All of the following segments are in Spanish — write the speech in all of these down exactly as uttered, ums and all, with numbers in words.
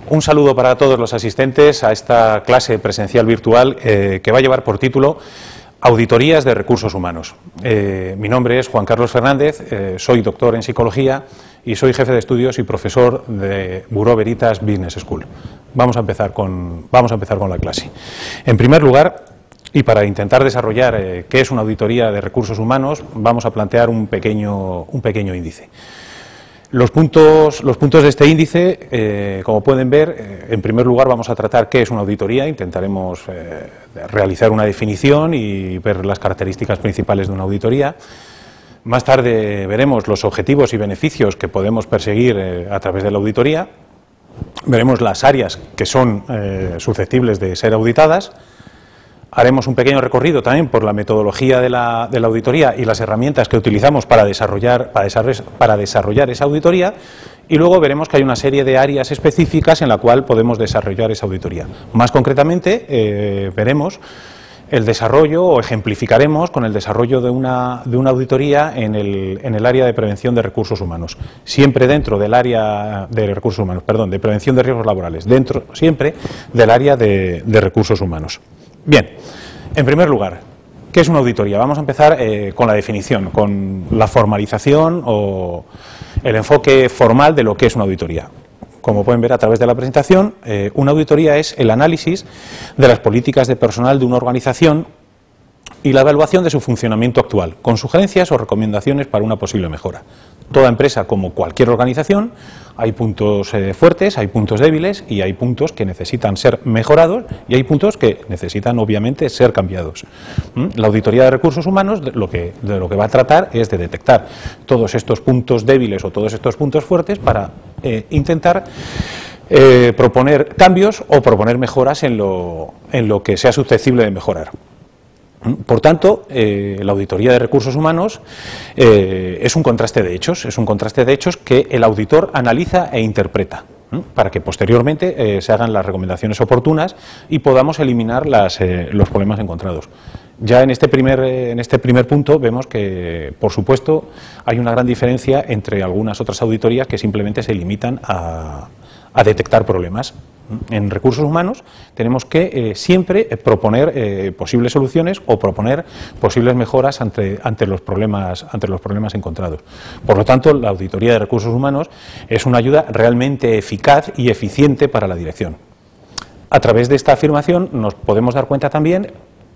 Un saludo para todos los asistentes a esta clase presencial virtual eh, que va a llevar por título Auditorías de Recursos Humanos. Eh, mi nombre es Juan Carlos Fernández, eh, soy doctor en Psicología y soy jefe de estudios y profesor de Bureau Veritas Business School. Vamos a empezar con, vamos a empezar con la clase. En primer lugar, y para intentar desarrollar eh, qué es una auditoría de recursos humanos, vamos a plantear un pequeño, un pequeño índice. Los puntos, los puntos de este índice, eh, como pueden ver, eh, en primer lugar vamos a tratar qué es una auditoría, intentaremos eh, realizar una definición y ver las características principales de una auditoría. Más tarde veremos los objetivos y beneficios que podemos perseguir eh, a través de la auditoría, veremos las áreas que son eh, susceptibles de ser auditadas. Haremos un pequeño recorrido también por la metodología de la, de la auditoría y las herramientas que utilizamos para desarrollar, para, desarrollar, para desarrollar esa auditoría, y luego veremos que hay una serie de áreas específicas en la cual podemos desarrollar esa auditoría. Más concretamente, eh, veremos el desarrollo o ejemplificaremos con el desarrollo de una, de una auditoría en el, en el área de prevención de recursos humanos, siempre dentro del área de recursos humanos, perdón, de prevención de riesgos laborales, dentro siempre del área de, de recursos humanos. Bien, en primer lugar, ¿qué es una auditoría? Vamos a empezar eh, con la definición, con la formalización o el enfoque formal de lo que es una auditoría. Como pueden ver a través de la presentación, eh, una auditoría es el análisis de las políticas de personal de una organización y la evaluación de su funcionamiento actual, con sugerencias o recomendaciones para una posible mejora. Toda empresa, como cualquier organización, hay puntos eh, fuertes, hay puntos débiles y hay puntos que necesitan ser mejorados y hay puntos que necesitan obviamente ser cambiados. ¿Mm? La auditoría de recursos humanos de lo, que, de lo que va a tratar es de detectar todos estos puntos débiles o todos estos puntos fuertes para eh, intentar eh, proponer cambios o proponer mejoras en lo, en lo que sea susceptible de mejorar. Por tanto, eh, la auditoría de recursos humanos eh, es un contraste de hechos, es un contraste de hechos que el auditor analiza e interpreta, ¿eh? Para que posteriormente eh, se hagan las recomendaciones oportunas y podamos eliminar las, eh, los problemas encontrados. Ya en este, primer, eh, en este primer punto vemos que, por supuesto, hay una gran diferencia entre algunas otras auditorías que simplemente se limitan a, a detectar problemas. En recursos humanos tenemos que eh, siempre proponer eh, posibles soluciones o proponer posibles mejoras ante, ante, los problemas, ante los problemas encontrados. Por lo tanto, la auditoría de recursos humanos es una ayuda realmente eficaz y eficiente para la dirección. A través de esta afirmación nos podemos dar cuenta también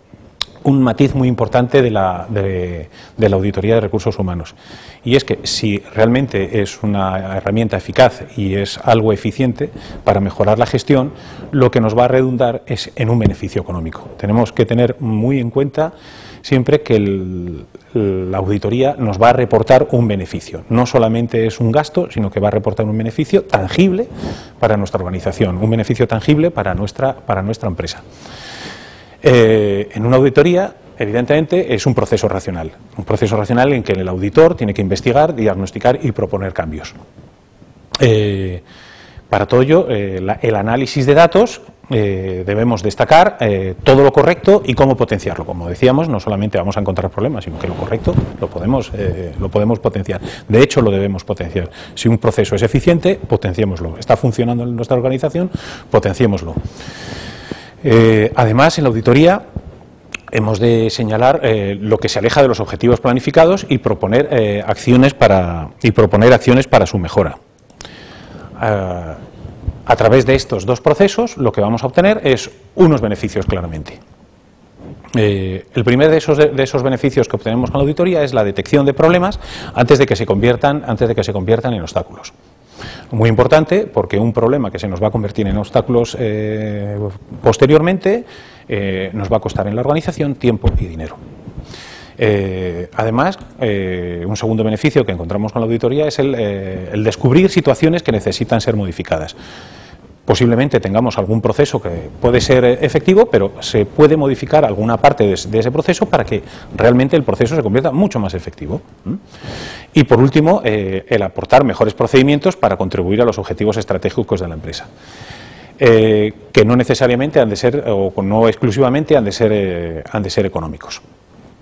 un matiz muy importante de la, de, de la auditoría de recursos humanos, y es que si realmente es una herramienta eficaz y es algo eficiente para mejorar la gestión, lo que nos va a redundar es en un beneficio económico. Tenemos que tener muy en cuenta siempre que el, la auditoría nos va a reportar un beneficio, no solamente es un gasto, sino que va a reportar un beneficio tangible para nuestra organización, un beneficio tangible para nuestra, para nuestra empresa. Eh, en una auditoría, evidentemente, es un proceso racional, un proceso racional en que el auditor tiene que investigar, diagnosticar y proponer cambios. Eh, para todo ello, eh, la, el análisis de datos, eh, debemos destacar eh, todo lo correcto y cómo potenciarlo. Como decíamos, no solamente vamos a encontrar problemas, sino que lo correcto lo podemos, eh, lo podemos potenciar. De hecho, lo debemos potenciar. Si un proceso es eficiente, potenciémoslo. Está funcionando en nuestra organización, potenciémoslo. Eh, además, en la auditoría hemos de señalar eh, lo que se aleja de los objetivos planificados y proponer, eh, acciones, para, y proponer acciones para su mejora. Eh, a través de estos dos procesos lo que vamos a obtener es unos beneficios claramente. Eh, el primer de esos, de, de esos beneficios que obtenemos con la auditoría es la detección de problemas antes de que se conviertan, antes de que se conviertan en obstáculos. Muy importante, porque un problema que se nos va a convertir en obstáculos eh, posteriormente eh, nos va a costar en la organización tiempo y dinero. Eh, además, eh, un segundo beneficio que encontramos con la auditoría es el, eh, el descubrir situaciones que necesitan ser modificadas. Posiblemente tengamos algún proceso que puede ser efectivo, pero se puede modificar alguna parte de, de ese proceso para que realmente el proceso se convierta mucho más efectivo. Y por último, eh, el aportar mejores procedimientos para contribuir a los objetivos estratégicos de la empresa, eh, que no necesariamente han de ser, o no exclusivamente han de ser, eh, han de ser económicos.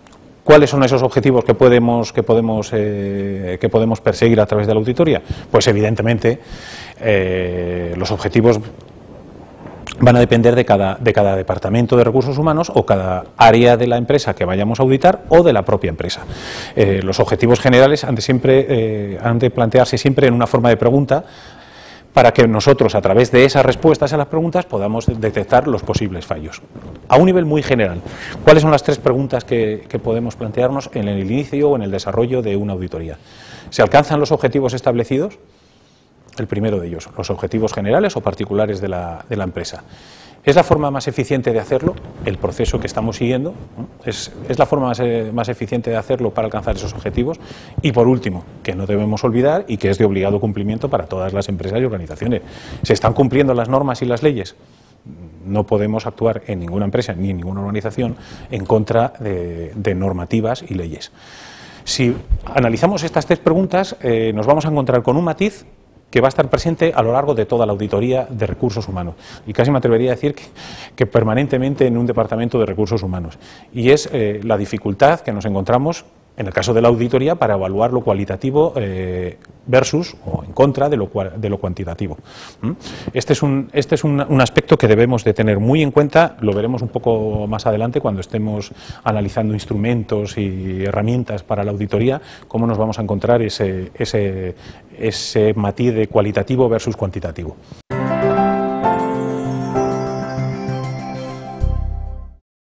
¿Cuáles son esos objetivos que podemos, que podemos, eh, que podemos perseguir a través de la auditoría? Pues evidentemente eh, los objetivos van a depender de cada, de cada departamento de recursos humanos o cada área de la empresa que vayamos a auditar o de la propia empresa. Eh, los objetivos generales han de, siempre, eh, han de plantearse siempre en una forma de pregunta, para que nosotros, a través de esas respuestas a las preguntas, podamos detectar los posibles fallos. A un nivel muy general, ¿cuáles son las tres preguntas que, que podemos plantearnos en el inicio o en el desarrollo de una auditoría? ¿Se alcanzan los objetivos establecidos? El primero de ellos, los objetivos generales o particulares de la, de la empresa. ¿Es la forma más eficiente de hacerlo? El proceso que estamos siguiendo, ¿no? ¿Es, es la forma más, eh, más eficiente de hacerlo para alcanzar esos objetivos? Y por último, que no debemos olvidar y que es de obligado cumplimiento para todas las empresas y organizaciones. ¿Se están cumpliendo las normas y las leyes? No podemos actuar en ninguna empresa ni en ninguna organización en contra de, de normativas y leyes. Si analizamos estas tres preguntas, eh, nos vamos a encontrar con un matiz que va a estar presente a lo largo de toda la auditoría de recursos humanos. Y casi me atrevería a decir que, que permanentemente en un departamento de recursos humanos. Y es eh, la dificultad que nos encontramos, en el caso de la auditoría, para evaluar lo cualitativo eh, versus o en contra de lo, de lo cuantitativo. ¿Mm? Este es, un, este es un, un aspecto que debemos de tener muy en cuenta, lo veremos un poco más adelante cuando estemos analizando instrumentos y herramientas para la auditoría, cómo nos vamos a encontrar ese, ese, ese matiz de cualitativo versus cuantitativo.